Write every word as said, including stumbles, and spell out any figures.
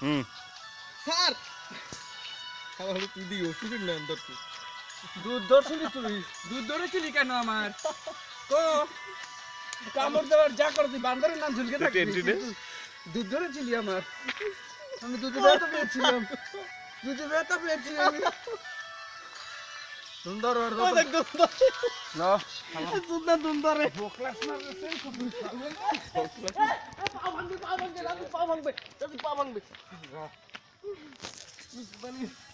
হুম sir খাবার তুই দিও সুযোগ নাম ধরছি দুধ ধরছিলি তুই দুধ ধরেছিলি কেন আমার কো কামড় দেওয়ার যা করতি বান্দরের নাম ঝুলকে থাকবি দুধ ধরেছিলি আমার আমি দুধে ব্যথা পেয়েছিলাম দুধে ব্যথা পেয়েছি আমি সুন্দর আর অনেক সুন্দর না সুন্দর সুন্দর রে ক্লাস মারছে পা ভাঙবে পা ভাঙবে পা ভাঙবে পা ভাঙবে